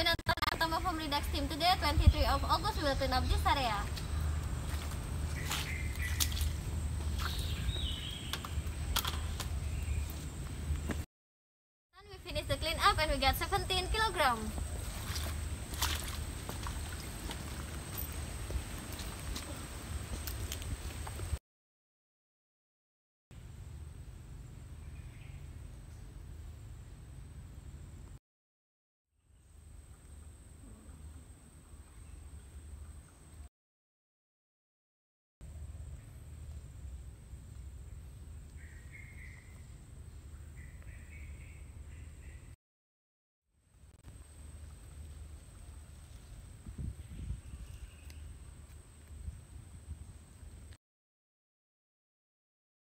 join Atama from Redux team today, 23 of August. We will clean up this area. Then we finish the clean up and we got 17 kilograms.